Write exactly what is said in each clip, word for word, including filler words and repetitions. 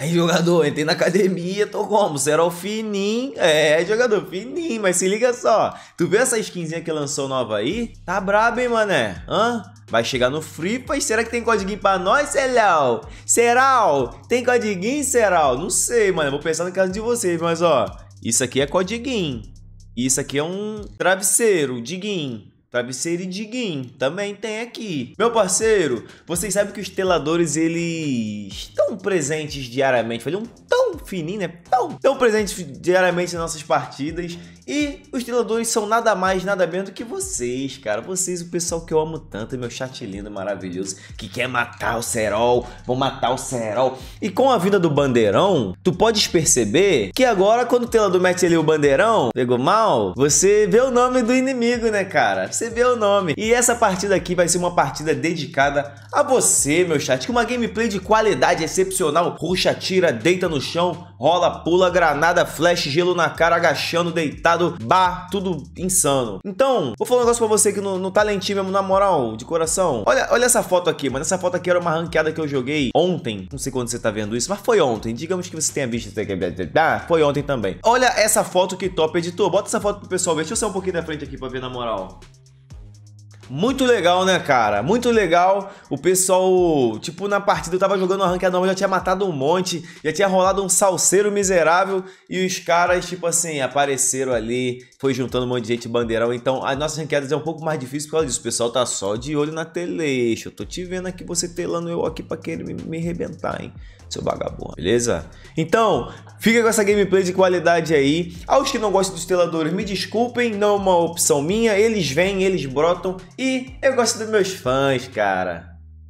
Aí, jogador, entrei na academia, tô como? Serol fininho. É, jogador, fininho. Mas se liga só. Tu viu essa skinzinha que lançou nova aí? Tá braba, hein, mané? Hã? Vai chegar no Free Fire. Será que tem codiguinho pra nós, Serol? Serol, tem codiguinho, Serol? Não sei, mano. Eu vou pensar no caso de vocês. Mas, ó, isso aqui é codiguinho. Isso aqui é um travesseiro, diguinho. Travesseiro e diguinho, também tem aqui. Meu parceiro, vocês sabem que os teladores, eles estão presentes diariamente. Falei um tão fininho, né? Tão, tão presentes diariamente nas nossas partidas. E os teladores são nada mais, nada menos do que vocês, cara. Vocês, o pessoal que eu amo tanto, meu chat lindo, maravilhoso, que quer matar o Serol, vão matar o Serol. E com a vinda do bandeirão, tu podes perceber que agora, quando o telador mete ali o bandeirão, pegou mal, você vê o nome do inimigo, né, cara? Você vê o nome. E essa partida aqui vai ser uma partida dedicada a você, meu chat, com uma gameplay de qualidade excepcional. Ruxa, tira, deita no chão, rola, pula, granada, flash, gelo na cara, agachando, deitado, bar, tudo insano. Então, vou falar um negócio pra você que no, no talentinho mesmo, na moral, de coração. Olha, olha essa foto aqui, mano. Essa foto aqui era uma ranqueada que eu joguei ontem. Não sei quando você tá vendo isso, mas foi ontem. Digamos que você tenha visto isso aqui. Ah, foi ontem também. Olha essa foto que top, editor. Bota essa foto pro pessoal ver. Deixa eu sair um pouquinho da frente aqui pra ver na moral. Muito legal, né, cara? Muito legal. O pessoal, tipo, na partida eu tava jogando uma ranqueada normal, já tinha matado um monte, já tinha rolado um salseiro miserável e os caras, tipo assim, apareceram ali, foi juntando um monte de gente, bandeirão. Então, as nossas ranqueadas é um pouco mais difícil por causa disso. O pessoal tá só de olho na teleixo. Eu tô te vendo aqui, você telando eu aqui pra querer me, me arrebentar, hein? Seu vagabundo, beleza? Então, fica com essa gameplay de qualidade aí. Aos que não gostam dos teladores, me desculpem, não é uma opção minha. Eles vêm, eles brotam e eu gosto dos meus fãs, cara.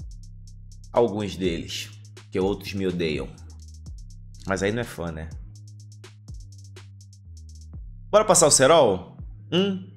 Alguns deles, que outros me odeiam. Mas aí não é fã, né? Bora passar o Serol? Hum?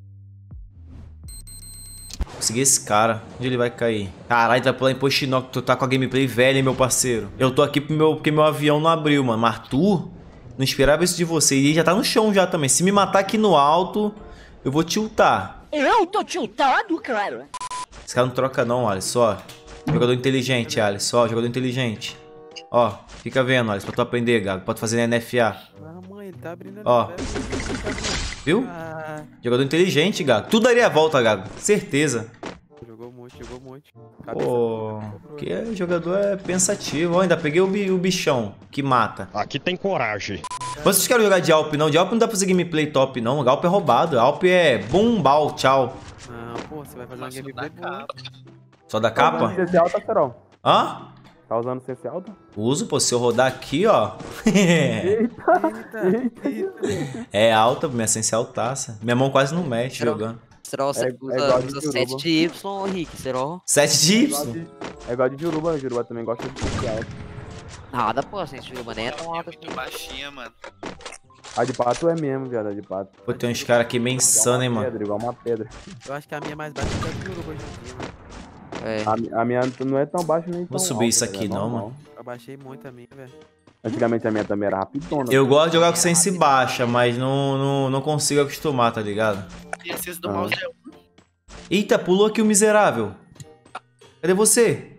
Consegui esse cara. Onde ele vai cair? Caralho, tu vai pular em Pochinock. Tu tá com a gameplay velha, hein, meu parceiro. Eu tô aqui pro meu, porque meu avião não abriu, mano. Mas tu não esperava isso de você. E ele já tá no chão já também. Se me matar aqui no alto, eu vou tiltar. Eu tô tiltado, cara. Esse cara não troca não, Alisson. Ó. Jogador inteligente, Alisson. Ó, jogador inteligente. Ó, fica vendo, Alisson. Pra tu aprender, Gago. Pode fazer N F A. Ah, mãe, ele tá abrindo. Ó. Viu? Ah, Jogador inteligente, Gago. Tu daria a volta, Gago. Certeza. jogou muito, jogou muito. Pô, que é, jogador é pensativo. Ó, ainda peguei o, bi, o bichão que mata. Aqui tem coragem. Vocês querem jogar de Alp não? De Alp não dá pra fazer gameplay top não. Alp é roubado. Alp é bumbal, tchau. Não, pô, você vai fazer uma gameplay boa. Só da Tá capa? usando C C alta, Serol? Hã? Tá usando C C alta? Uso, pô. Se eu rodar aqui, ó. Eita, eita. É alta, minha essência é altaça. Minha mão quase não mexe Serol. jogando. Serol, você É- é usa, igual de usa Juruba. sete de Y, Rick, Serol. sete de É igual Y. de, é igual de Juruba, né? Juruba também gosta de C C alta. Nada, pô, sete de Juruba nem é tão alta assim. Muito baixinha, mano. A de pato é mesmo, viado, a de pato. Pô, tem uns caras aqui meio insano, hein, mano. Pedra, igual uma pedra. Eu acho que a minha é mais baixa que a do Juruba hoje em dia, mano. É. A, mi- a minha não é tão baixa nem tão Vou subir alta, isso aqui velho, é não, normal. mano. Eu baixei muito a minha, velho. Antigamente a minha também era rapidona. Eu gosto de jogar com sense baixa, mas não, não, não consigo acostumar, tá ligado? E esses do Ah. mouse é um. Eita, pulou aqui o miserável. Cadê você?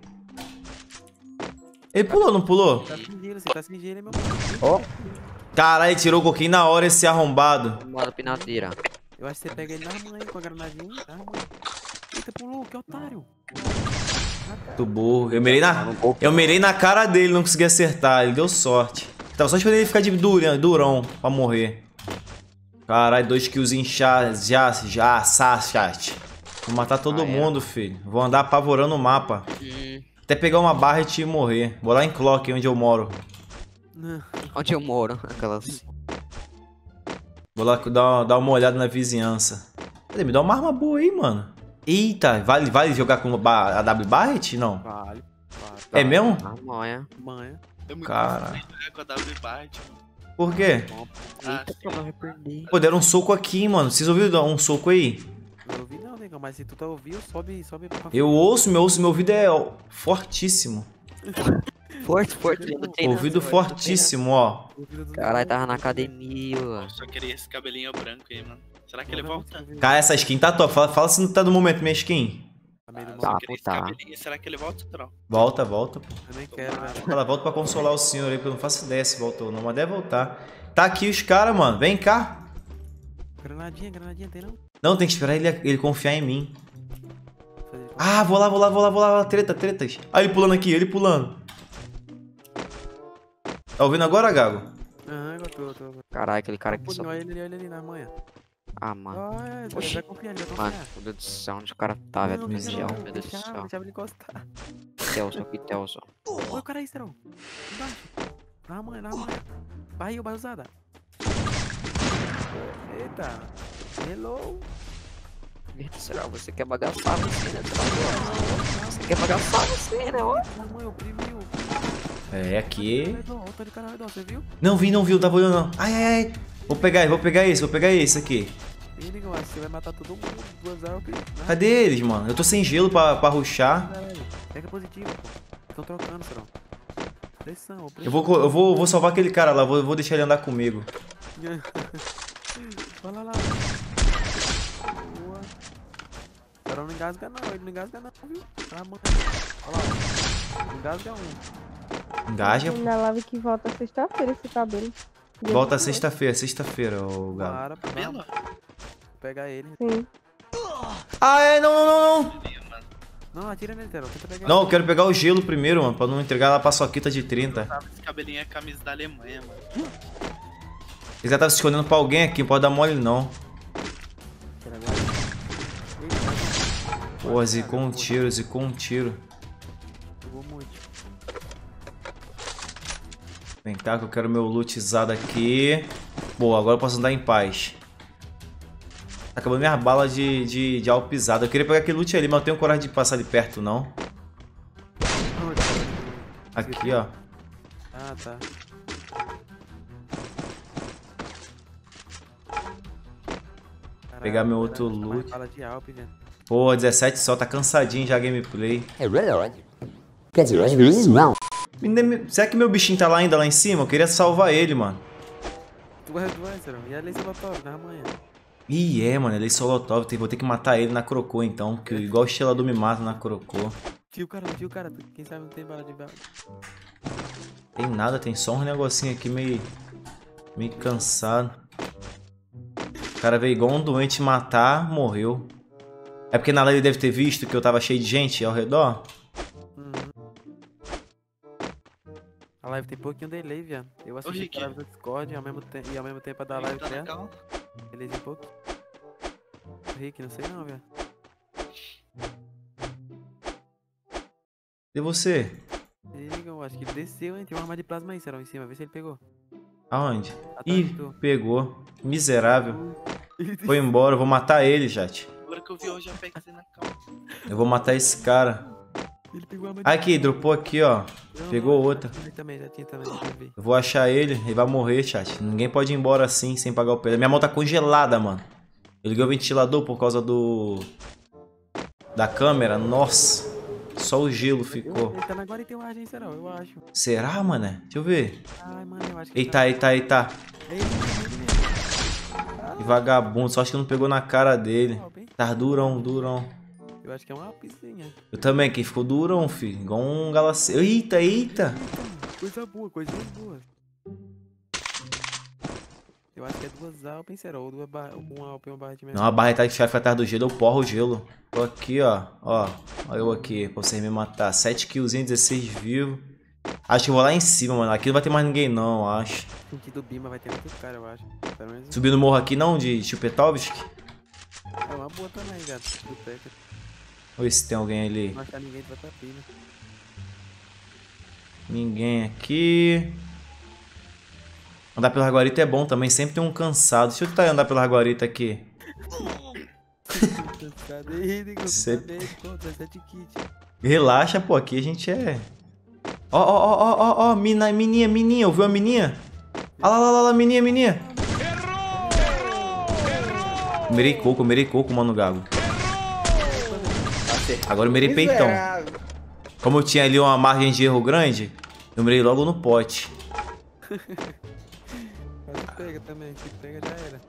Ele pulou, não pulou? Tá sem gelo, você tá sem gelo, hein, meu Ó, Caralho, ele tirou o coquinho na hora esse arrombado. Modo pinadeira. Eu acho que você pega ele na mãe com a granadinha. Ah, mãe. Eita, pulou, que otário. Muito burro. Eu mirei na, eu mirei na cara dele, não consegui acertar. Ele deu sorte. Tava só esperando ele ficar de durão, durão pra morrer. Caralho, dois kills em chá, já, já, já, chat. Vou matar todo Ah, é? mundo, filho. Vou andar apavorando o mapa. Hum, Até pegar uma barra e te morrer. Vou lá em Clock, onde eu moro. Não. onde eu moro? Aquelas. Vou lá dar uma, dar uma olhada na vizinhança. Cadê? Me dá uma arma boa aí, mano. Eita, vale, vale jogar com a W Barret? Não. Vale. Vale. É mesmo? Ah, manha. Manha. É muito Cara. difícil jogar com a W Bart, mano. Por quê? Ah, Eita, pô, vai perder. Pô, deram um soco aqui, mano. Vocês ouviram um soco aí? Não ouvi não, negão, mas se tu tá ouvindo, sobe, sobe pra Eu ouço, meu ouço, meu ouvido é ó, fortíssimo. Forte, forte. eu tô treinando, Ouvido eu tô fortíssimo, ó. treinando. Caralho, tava na academia. eu só queria esse cabelinho branco aí, mano. Será que ele volta? Cara, essa skin tá top. Fala, fala se não tá no momento minha skin. Tá meio do Ah, mal. só Tá, queria esse tá. cabelinho. Será que ele volta ou não? Volta, volta, pô. Eu nem quero, velho. Ela volta pra consolar o senhor aí, porque eu não faço ideia se voltou ou não, mas deve voltar. Tá aqui os caras, mano. Vem cá. Granadinha, granadinha, tem não? Não, tem que esperar ele, ele confiar em mim. Fazer ele- Ah, vou lá, vou lá, vou lá, vou lá. Treta, tretas. Ah, ele pulando aqui, ele pulando. Tá ouvindo agora, Gago? Aham, eu tô, eu tô. Caralho, aquele cara Um que só... pouquinho, olha ele, olha ele na manhã. Ah, mano. Olha, ele Oxi. vai confiar, ele vai Mano, confiar. meu Deus do céu, onde o cara tá, velho? Não, Meu deixa Deus, não, meu Deus do deixa, céu. deixa ele encostar. Telson aqui, Telson. Oi, o cara aí, Serão. Embaixo. Na manhã, na manhã. Barril, barra usada. Eita. Hello. Eita, será? Você quer bagaçar você, né? Você quer bagaçar você, né? Ó. Na manhã, oprimiu. É, aqui. Redor, tá de cara redor, você viu? Não vi, não vi, eu tava olhando não. Ai, ai, ai. Vou pegar, vou pegar esse, vou pegar esse aqui. Ih, negão, acho que você vai matar todo mundo. Duas alpes. Cadê eles, mano? Eu tô sem gelo pra, pra rushar. Caralho. Pega positivo, pô. Estão trocando, Serão. Pressão, pressão. Eu vou, co- eu vou, vou salvar aquele cara lá, vou, vou deixar ele andar comigo. Vai lá, lá. Boa. Serão não engasga não, ele não engasga não, viu? Tá, mano. Olha lá. Não engasga um. Engaja. Na live que volta sexta-feira esse cabelo. Dia Volta vinte e oito. sexta-feira, sexta-feira, ô Galo. Para, para. Cabelo? Pega ele. Sim. Ah, é, não, não, não, não. Não, atira nele, Serão. Tenta pegar Não, eu quero pegar o gelo primeiro, mano, pra não entregar lá pra Soquita de trinta. Sabe, esse cabelinho é camisa da Alemanha, mano. Ele já tava se escondendo pra alguém aqui, não pode dar mole não. ele agora. Eita, mais um. Pô, zicou um tiro, zicou um tiro. Jogou muito. Vem cá que eu quero meu lootzado aqui. Boa, agora eu posso andar em paz. Tá acabando minhas balas de, de, de alpizada. Eu queria pegar aquele loot ali, mas eu não tenho coragem de passar de perto, não. Onde, Serão? Aqui, ó. Ah, tá. Caralho, Pegar meu caralho, outro tá mais loot. bala de Alpe, velho. Pô, dezessete só, tá cansadinho já a gameplay. Menina, será que meu bichinho tá lá ainda, lá em cima? Eu queria salvar ele, mano. Tu vai, tu vai, Serão. E a Lei Solotov, na manhã. Ih, é, mano, ele é Solotov, vou ter que matar ele na Crocô, então, porque igual o Estelador me mata na Crocô. Tio, cara, tio, cara. tu- Quem sabe não tem bala de bala. Tem nada, tem só um negocinho aqui meio, meio cansado. O cara veio igual um doente matar, morreu. É porque na live ele deve ter visto que eu tava cheio de gente ao redor. Uhum. A live tem pouquinho delay, viado. Eu assisti Rick. a live do Discord e ao mesmo, te e ao mesmo tempo a da Ele live tá dela. legal. Beleza, um pouco. Rick, não sei não, viado. E você? Liga, eu acho que ele desceu, hein? Tem uma arma de plasma aí, Serão, em cima. Vê se ele pegou. Aonde? Atrás Ih, de tu. pegou. Miserável. Ele Foi embora, eu vou matar ele, chat. Agora que eu vi hoje a Apex na calma. Eu vou matar esse cara. Ele pegou a arma de Aqui, dropou aqui, ó. Não, Pegou não, outra. Já tinha também, já tinha também, já vi. Eu vou achar ele, ele vai morrer, chat. Ninguém pode ir embora assim, sem pagar o preço. Minha mão tá congelada, mano. Eu liguei o ventilador por causa do... da câmera, nossa. Só o gelo ficou. Ele tá na guarita, hein, Serão, eu acho. Será, mané? Deixa eu ver. Ai, mano, eu acho que ele Eita, eita, eita. tá... É ele mesmo, é ele mesmo. Que vagabundo, só acho que não pegou na cara dele. Alpe, hein? Tá durão, durão. Eu acho que é uma alpezinha. Eu também, quem ficou durão, filho. Igual um galaceiro. Eita, eita. Coisa boa, coisinhas boas. Eu acho que é duas alpes, hein, Serão? Ou duas barras, uma alpe e uma barra de Não, a barra tá de chave atrás do gelo, eu porro o gelo. Tô aqui, ó. Ó, ó eu aqui, pra vocês me matar. sete killzinhos, dezesseis vivos. Acho que eu vou lá em cima, mano. Aqui não vai ter mais ninguém, não, eu acho. Sentido Bima vai ter muito cara, eu acho. Pelo menos Subir no morro aqui, não, de Chupetovski. é uma boa também, gato. Do Pecker. Vamos ver se tem alguém ali. Não achar ninguém, tu vai pra pilha. Ninguém aqui. Andar pela guarita é bom também, sempre tem um cansado. Deixa eu tentar andar pela guarita aqui. Cadê, nego? Cê- Cadê? Pô, dezessete kit. Relaxa, pô, aqui a gente é... Ó, ó, ó, ó, ó, ó, mina, mininha, mininha, ouviu a mininha? Olha lá, lá, lá, lá, mininha, mininha. Mirei coco, mirei coco, mano, Gago. Agora eu mirei peitão. Como eu tinha ali uma margem de erro grande, eu mirei logo no pote. Quase pega também, se pega já era.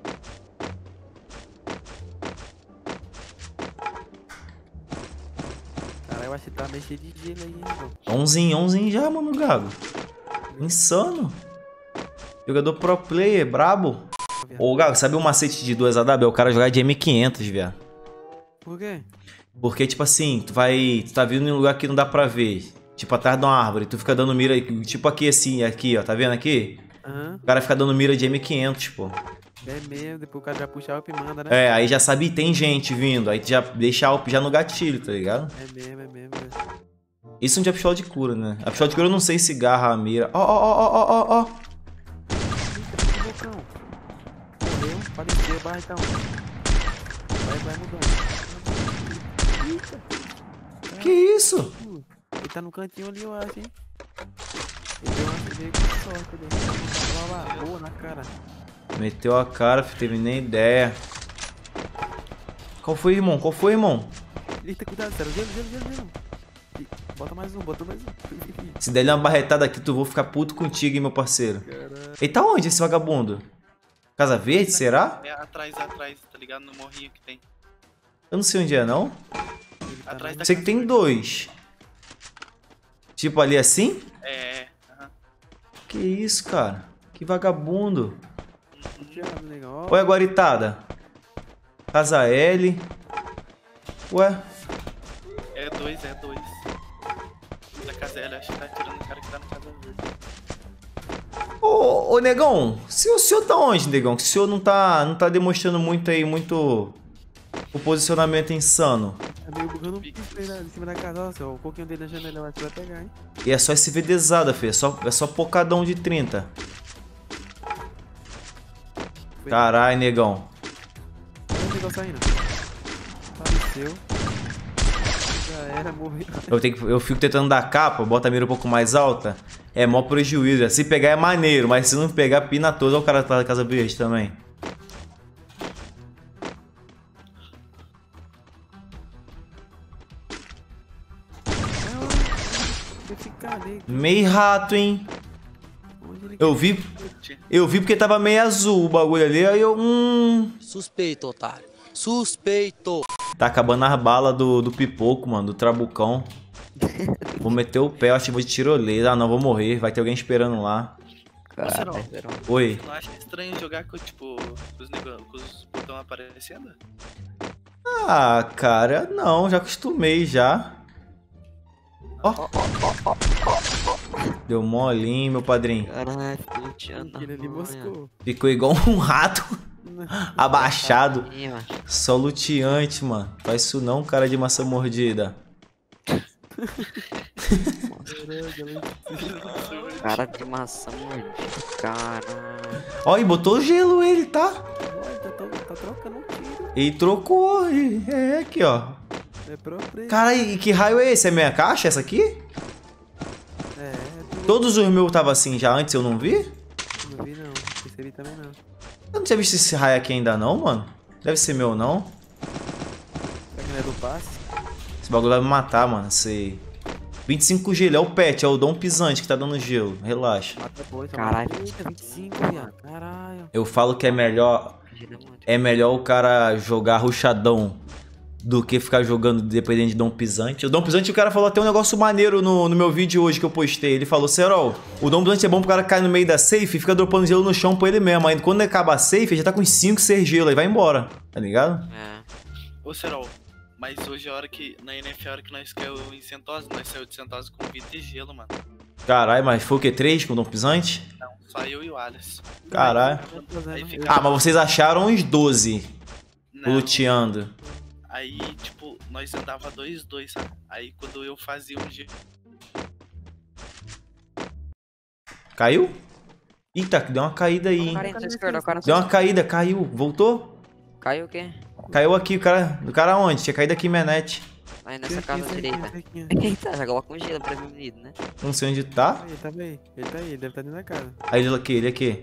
eu acho que tá meio cheio de gelo aí, então. Onze, onze já, mano, Gago. Insano. Jogador pro player, brabo. Ô, Gago, sabe o macete de duas A W? É o cara jogar de M quinhentos, viado. Por quê? Porque, tipo assim, tu vai... Tu tá vindo em um lugar que não dá pra ver. Tipo, atrás de uma árvore. Tu fica dando mira... Tipo aqui, assim, aqui, ó. Tá vendo aqui? Aham. O cara fica dando mira de M quinhentos, pô. É mesmo, depois o cara já puxa a up e manda, né? É, aí já sabe, tem gente vindo. Aí tu já deixa a Alp já no gatilho, tá ligado? É mesmo, é mesmo. É. Isso não é pistola de cura, né? A pistola de cura eu não sei se garra a mira. Ó, ó, ó, ó, ó, ó. Eita, bocão. Morreu, faleceu, barra então. Vai, vai mudando. Eita. Que isso? Ele tá no cantinho ali, eu acho, hein? Ele deu uma ele veio com sorte ali. Olha lá, boa na cara. Meteu a cara, filho, teve nem ideia. Qual foi, irmão? Qual foi, irmão? Eita, cuidado, sério. Gelo, gelo, gelo, gelo. Ih, bota mais um, bota mais um. Se der uma barretada aqui, tu vou ficar puto contigo, hein, meu parceiro. Caralho. Ele tá onde, esse vagabundo? Casa Verde, será? É atrás, atrás, tá ligado? No morrinho que tem. Eu não sei onde é, não. Ele tá Atrás na- da Sei que tem dois. Tipo ali assim? É, aham. Que isso, cara? Que vagabundo. Cuidado, negão. Ó, Ué, guaritada. Casa L. Ué. É dois, é dois. Da casa L, acho que tá atirando o cara que tá na casa verde. Ô, ô, negão, se o senhor tá onde, negão? Que o senhor não tá, não tá demonstrando muito aí, muito o posicionamento insano. tá meio bugando um piso aí na- em cima da casa. Ó, seu, o coquinho dele na janela, eu acho que vai pegar, hein? E é só esse VDzada, filho. É só, é só pocadão de trinta. Foi. Carai, negão. Olha o negócio saindo. Faleceu. Já era, morreu. Eu, tenho que, eu fico tentando dar capa, bota a mira um pouco mais alta. É mó prejuízo. Se pegar é maneiro, mas se não pegar, pina todo. Olha o cara que tá na Casa Verde também. Vai ficar ali. Meio rato, hein? Onde ele Eu vi, eu vi porque tava meio azul o bagulho ali. Aí eu, hum... Suspeito, otário. Suspeito. Tá acabando as balas do, do pipoco, mano, do trabucão. Vou meter o pé, eu acho que vou de tiroleiro. Ah, não, vou morrer. Vai ter alguém esperando lá. Cara, Oi. Você não acha estranho jogar com, tipo, com os, nego... com os botões aparecendo? Ah, cara, não, já acostumei já. Ó. Deu molinho, meu padrinho. caralho, tô luteando. Aquele ali moscou. Ficou igual um rato abaixado. Ih, mano. Só luteante, mano. Faz isso não, cara de maçã mordida. Cara de maçã mordida, caralho. Ó, e botou gelo ele, tá? Olha, tá, tá, tá trocando um tiro. E trocou. e- É, aqui, ó. É próprio. Cara, e que raio é esse? É minha caixa, essa aqui? É, é do... Todos os meus tava assim já antes, eu não vi? Não vi não, percebi também não. Eu não tinha visto esse raio aqui ainda não, mano. Deve ser meu, não. Será que não é do passe? Esse bagulho vai me matar, mano. Esse... vinte e cinco gelo, é o pet, é o Dom Pisante que tá dando gelo. Relaxa. Mata boi, só Caralho. mata- Eita, vinte e cinco, viado. Caralho. Eu falo que é melhor... É melhor o cara jogar ruchadão do que ficar jogando dependendo de Dom Pisante. O Dom Pisante, o cara falou até um negócio maneiro no, no meu vídeo hoje que eu postei. Ele falou, Serol, o Dom Pisante é bom pro cara cair no meio da safe e fica dropando gelo no chão pra ele mesmo. Aí quando acaba a safe, ele já tá com uns cinco, seis gelo, aí vai embora, tá ligado? É. Ô, Serol, mas hoje é a hora que, na N F, a hora que nós caiu em Centosa, nós saiu de Centosa com vida e gelo, mano. Caralho, mas foi o que? três com o Dom Pisante? Não, só eu e o Alisson. Caralho. Aí fica... Ah, mas vocês acharam uns doze Não, luteando. aí, tipo, nós andava dois, dois, sabe? Aí quando eu fazia um gelo... Caiu? Eita, deu uma caída aí, hein? quarenta esquerda, o cara Deu uma caída, caiu. Voltou? Caiu o quê? Caiu aqui, o cara. Do cara onde? Tinha caído aqui em Menete. Aí nessa casa direita. Eita, já coloca um gelo prevenido, né? Não sei onde tá. Ele tá aí, ele tá aí, ele deve estar dentro da casa. Aí ele aqui, ele aqui.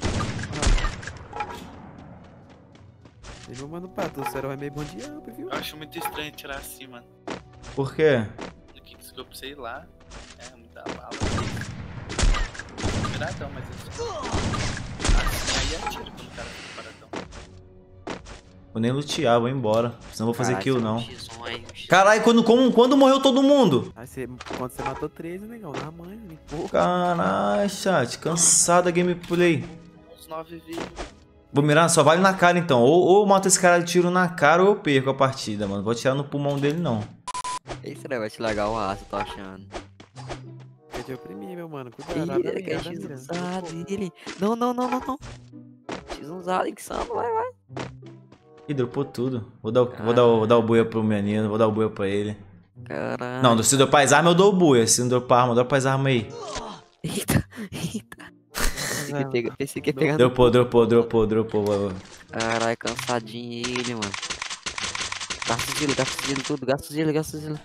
Ele não manda o pato, o Serol é meio bom de amp, viu? Eu acho muito estranho tirar assim, mano. Por quê? No Kickscope, sei lá. É, muita bala. Piratão, mas assim... Assim, aí atira quando o cara fica paradão. Vou nem lutear, vou embora. Senão eu vou fazer Caralho, kill, esse é um não. X um mãe. Caralho, quando, como, quando morreu todo mundo? Aí você, quando você matou treze, negão, na mãe, limpou. Caralho, chat, cansado da gameplay. Uns nove vivos. Vou mirar, só vale na cara então. Ou, ou eu mato esse cara de tiro na cara ou eu perco a partida, mano. Vou atirar no pulmão dele, não. Esse daí vai te largar o aço, tô achando. Quer te oprimir, meu mano. Cuidado, Ih, abre a ele mira, quer abre a mira. x-usado, ele. Não, não, não, não, não. X-usado, Insano, vai, vai. Ih, dropou tudo. Vou dar, o- vou dar, o- vou dar o buia pro menino, vou dar o buia pra ele. Caralho. Não, se dropar as armas eu dou o buia. Se não dropar arma, dropa as armas aí. Eita, eita. Pensei que ia pegar, pensei que ia pegar no... Dropou, dropou, dropou, dropou. vai, vai. Caralho, cansadinho ele, mano. Gasta gelo, gasta gelo tudo, gasta gelo, gasta gelo.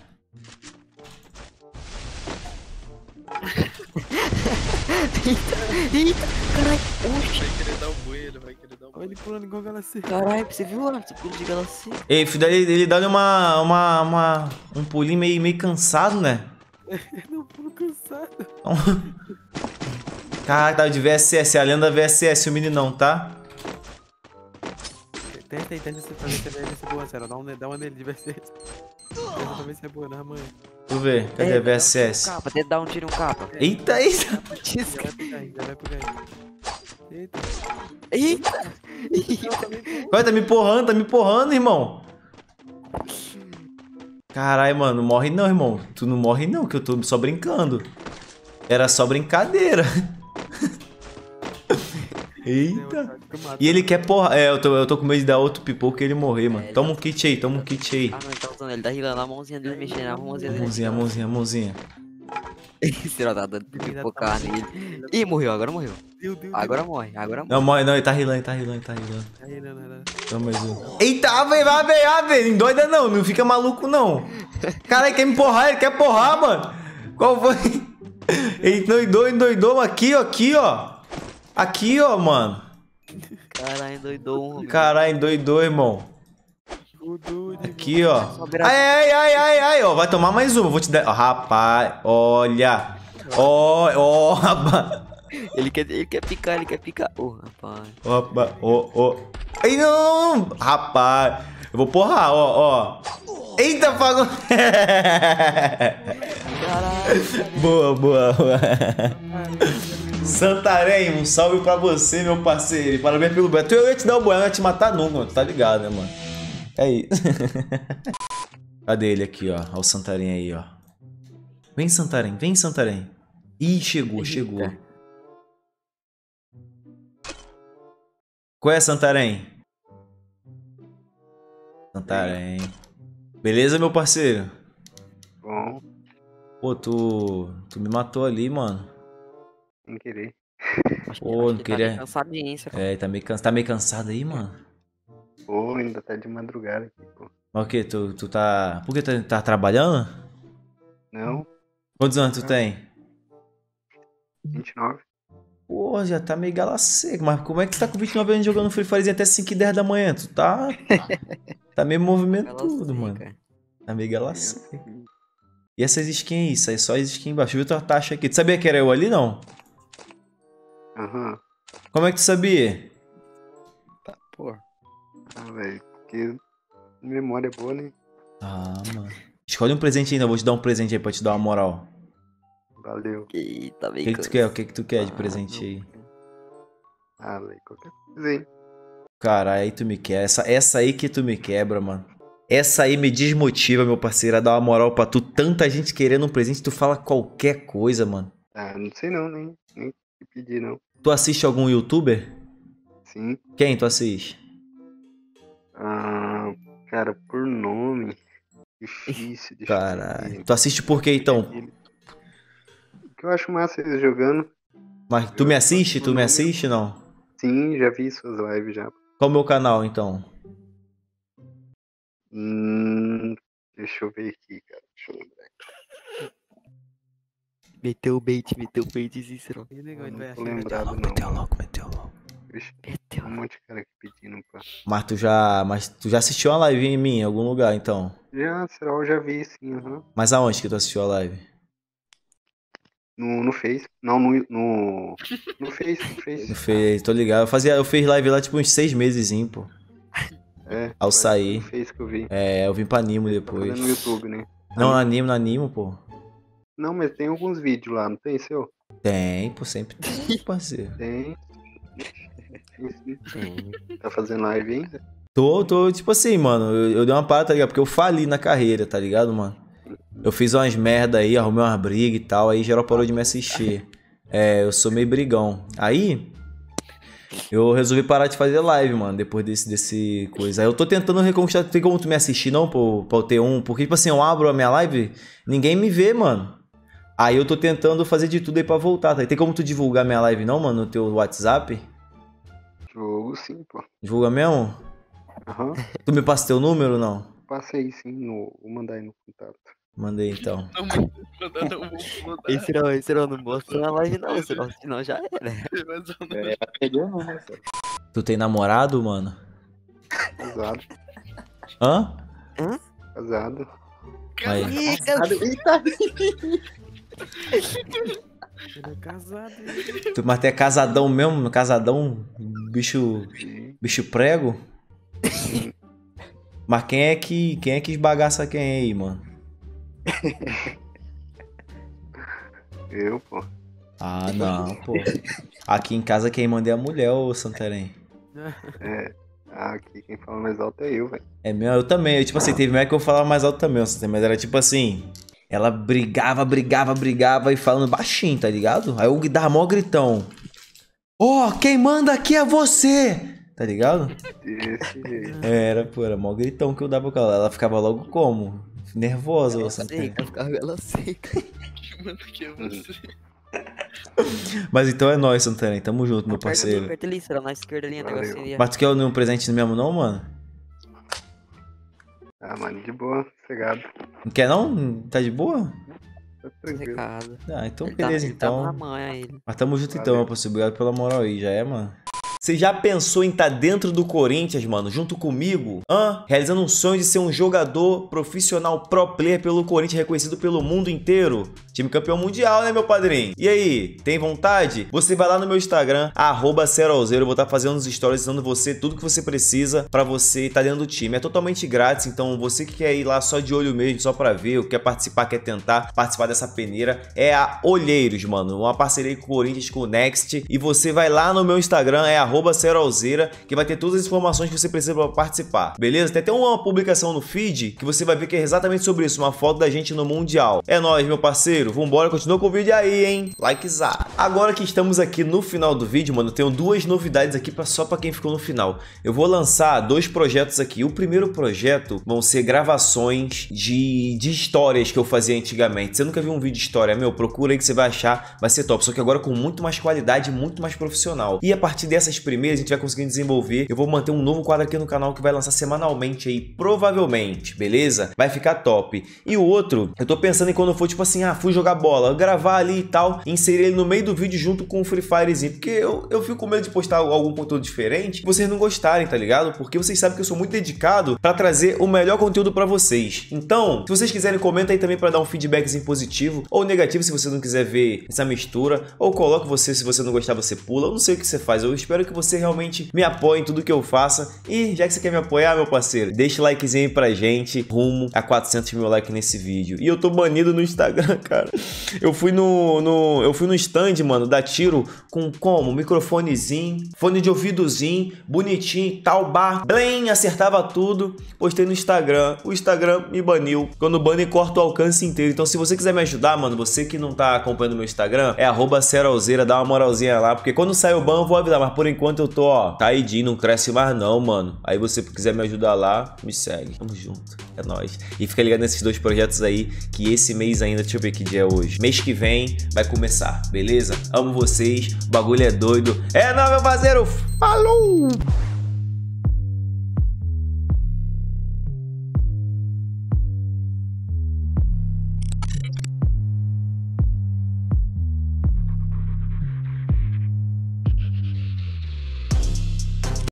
Eita, eita, caralho, oxi. Vai querer dar o boi, ele vai querer dar o Olha boi. ele pulando igual galáxia. Caralho, você viu lá? Você pula de galáxia. Ei, filho, ele, ele dá uma, uma, uma, um pulinho meio, meio cansado, né? Não, pulo cansado. Caraca, tá de V S S, a lenda V S S, o meninão, tá? Tenta aí, tenta você fazer se é boa, sério. Dá, um, dá uma nele de V S S. Tenta pra ver se é boa, na mãe. Deixa eu ver, cadê a V S S? Capa, tenta dar um tiro em um capa. Eita, eita. Já vai pegar aí, já vai pegar aí. Eita. Eita! Olha, tá me empurrando, tá me empurrando, irmão. Caralho, mano, morre não, irmão. Tu não morre não, que eu tô só brincando. Era só brincadeira. Eita. E ele quer porra. É, eu tô, eu tô com medo de dar outro pipoco e ele morrer, mano. Toma um kit aí, toma um kit aí. Ah, não, ele tá usando, ele tá rilando a mãozinha dele, mexendo a mãozinha dele. Mãozinha, mãozinha, mãozinha. Esse ó, tá dando pipocar nele. Ih, morreu, agora morreu. Deu, deu, Agora morre, agora morre. Não, morre não, ele tá rilando, ele tá rilando, ele tá rilando. Aí, não, não, não. Toma mais um. Eita, ave, ave, ave. Não doida não, não fica maluco não. Caralho, quer me porrar, ele quer porrar, mano. Qual foi? Ele doidou, endoidou aqui, ó, aqui, ó. Aqui, ó, mano. Caralho, doidou um. Caralho, endoidou, irmão. O doido. Aqui, ó. Ai, ai, ai, ai, ai, ó. Vai tomar mais uma, vou te dar. Ó, rapaz, olha. Ó, ó, rapaz. Ele quer, ele quer picar, ele quer picar. Ô, rapaz. Ó, rapaz, ó, ó. Ai, não, não, rapaz. Eu vou porrar, ó, ó. Eita, fago. Boa, boa, boa. Santarém, um salve pra você, meu parceiro. Parabéns pelo Beto. Eu ia te dar o boiano, eu ia te matar nunca, mano. Tu tá ligado, né, mano? É isso. Cadê ele aqui, ó? Olha o Santarém aí, ó. Vem, Santarém, vem, Santarém. Ih, chegou, chegou. Qual é, Santarém? Santarém. Beleza, meu parceiro? Bom, Pô, tu... Tu me matou ali, mano. sem querer. Acho que- Pô, acho não que queria- Tá meio cansadinho, você É, tá meio, cansa... tá meio cansado aí, mano? Pô, ainda tá de madrugada aqui, pô. Mas o que? Tu, tu tá... Por que tu tá trabalhando? Não, Quantos anos tu tem? vinte e nove. Pô, já tá meio gala seca. Mas como é que tu tá com vinte e nove anos jogando Free Fire até cinco e dez da manhã? Tu tá... Tá meio movimento tudo, mano. Tá meio gala seca. E essas skins aí? Isso aí só as skins embaixo. Viu tua taxa aqui? Tu sabia que era eu ali, não? Aham. Como é que tu sabia? Tá, pô. Ah, velho, porque memória é boa, né? Ah, mano. Escolhe um presente ainda. Eu vou te dar um presente aí pra te dar uma moral. Valeu. Eita, O bem que, que tu quer? O que, que tu quer de presente aí? Ah, velho, qualquer coisa aí. Cara, aí tu me quer. Essa, essa aí que tu me quebra, mano. Essa aí me desmotiva, meu parceiro, a dar uma moral pra tu. Tanta gente querendo um presente, tu fala qualquer coisa, mano. Ah, não sei não, nem, nem que pedir não. Tu assiste algum youtuber? Sim. Quem tu assiste? Ah, cara, por nome. Difícil, difícil. Caralho. Tu assiste por quê, então? O que eu acho massa eles jogando. Mas tu me assiste? Tu me assiste, não? Sim, já vi suas lives já. Qual o meu canal, então? Hum, deixa eu ver aqui, cara. Deixa eu lembrar. Meteu o bait, meteu o bait, Cícero. Ih, negão, ele vai Não tô achar. lembrado não. Meteu mano. louco, meteu louco. Vixe, Meteu. um monte de cara aqui pedindo pra... Mas tu já... Mas tu já assistiu uma live em mim, em algum lugar, então? Já, será? Eu já vi sim, aham. Mas aonde que tu assistiu a live? No, no Face. Não, no... No, no Face, no Face. Eu fiz, tô ligado. Eu fazia... Eu fiz live lá, tipo, uns seis meses, pô. É. Ao sair. Fez que eu vi. É, eu vim pra Animo Tá depois. fazendo no YouTube, né? Não, Animo, no Animo, pô. Não, mas tem alguns vídeos lá, não tem seu? Tem, pô, sempre tem, parceiro. Tem. Tá fazendo live ainda? Tô, tô, tipo assim, mano, eu, eu dei uma parada, tá ligado? Porque eu fali na carreira, tá ligado, mano? Eu fiz umas merda aí, arrumei umas brigas e tal, aí geral parou de me assistir. É, eu sou meio brigão. Aí, eu resolvi parar de fazer live, mano, depois desse, desse coisa. Aí eu tô tentando reconquistar, tem como tu me assistir não, pro, pro T um? Porque, tipo assim, eu abro a minha live, ninguém me vê, mano. Aí eu tô tentando fazer de tudo aí pra voltar, tá? Tem como tu divulgar minha live não, mano, no teu WhatsApp? Jogo sim, pô. Divulga mesmo? Aham. Tu me passa teu número ou não? Passei sim, no... vou mandar aí no contato. Mandei então. Não, não, não, não vou mudar. Esse não, esse não, não mostra na live não, senão, senão já era. Mas eu não- É, pegou não, né? Tu tem namorado, mano? Casado. Hã? Casado. Aí. Ih, cara, Ele é casado. Tu, mas tu é casadão mesmo? Casadão? Bicho. Sim. Bicho prego? Mas quem é que. Quem é que esbagaça quem aí, mano? Eu, pô. Ah, não, pô. Aqui em casa quem manda é a mulher, ô Santarém. É. Ah, aqui quem fala mais alto é eu, velho. É mesmo, eu também. Eu, tipo assim, teve mais que eu falava mais alto também, Santarém, mas era tipo assim. Ela brigava, brigava, brigava e falando baixinho, tá ligado? Aí eu dava mó gritão. Ó, oh, quem manda aqui é você! Tá ligado? Desse jeito. Era, pô, era mó gritão que eu dava com ela. Ela ficava logo como? Nervosa, ô ela Santarém. seca, ficava ela seca. Mano, que é você? Mas então é nóis, Santarém. Tamo junto, meu Aperta ali, parceiro. aperta ali, será na esquerda ali, o Valeu. negocinho ali. ó. Mas tu quer um presente mesmo não, mano? Ah, mano, de boa, sossegado. Não quer não? Tá de boa? Tá tranquilo. Recado. Ah, então Ele tá- beleza, ele tá na então. manha, ele. Mas tamo junto Valeu. então, meu parceiro. Obrigado pela moral aí, já é, mano? Você já pensou em estar dentro do Corinthians, mano, junto comigo? Hã? Realizando um sonho de ser um jogador profissional pro player pelo Corinthians, reconhecido pelo mundo inteiro? Time campeão mundial, né, meu padrinho? E aí, tem vontade? Você vai lá no meu Instagram, arroba Serolzeiro, eu vou estar fazendo uns stories ensinando você tudo que você precisa pra você estar dentro do time. É totalmente grátis, então você que quer ir lá só de olho mesmo, só pra ver, ou quer participar, quer tentar participar dessa peneira, é a Olheiros, mano, uma parceria com o Corinthians, com o Next, e você vai lá no meu Instagram, é arroba Serolzeira, que vai ter todas as informações que você precisa pra participar, beleza? Tem até uma publicação no feed que você vai ver que é exatamente sobre isso, uma foto da gente no Mundial. É nóis, meu parceiro, vambora, continua com o vídeo aí, hein? Likezar. Agora que estamos aqui no final do vídeo, mano, eu tenho duas novidades aqui pra, só pra quem ficou no final. Eu vou lançar dois projetos aqui. O primeiro projeto vão ser gravações de, de histórias que eu fazia antigamente. Você nunca viu um vídeo de história, meu? Procura aí que você vai achar, vai ser top. Só que agora com muito mais qualidade, muito mais profissional. E a partir dessas primeiras, a gente vai conseguir desenvolver. Eu vou manter um novo quadro aqui no canal que vai lançar semanalmente aí, provavelmente, beleza? Vai ficar top. E o outro, eu tô pensando em quando eu for, tipo assim, ah, fui jogar bola, gravar ali e tal, e inserir ele no meio do vídeo junto com o Free Firezinho, porque eu, eu fico com medo de postar algum conteúdo diferente, vocês não gostarem, tá ligado? Porque vocês sabem que eu sou muito dedicado pra trazer o melhor conteúdo pra vocês. Então, se vocês quiserem, comenta aí também pra dar um feedbackzinho positivo ou negativo se você não quiser ver essa mistura, ou coloque você, se você não gostar, você pula, eu não sei o que você faz, eu espero que você realmente me apoie em tudo que eu faça. E já que você quer me apoiar, meu parceiro, deixa o likezinho aí pra gente, rumo a quatrocentos mil likes nesse vídeo. E eu tô banido no Instagram, cara. Eu fui no, no eu fui no stand, mano, da Tiro com como? Microfonezinho, fone de ouvidozinho, bonitinho, tal bar, bem, acertava tudo. Postei no Instagram, o Instagram me baniu. Quando bane, corta o alcance inteiro. Então se você quiser me ajudar, mano, você que não tá acompanhando meu Instagram, é arroba Serolzeira, dá uma moralzinha lá, porque quando sair o ban eu vou avisar, mas por enquanto eu tô, ó, caidinho, não cresce mais não, mano. Aí você quiser me ajudar lá, me segue. Tamo junto, é nóis. E fica ligado nesses dois projetos aí, que esse mês ainda, deixa eu ver que dia é hoje. Mês que vem vai começar, beleza? Amo vocês, o bagulho é doido. É nóis, meu parceiro, falou!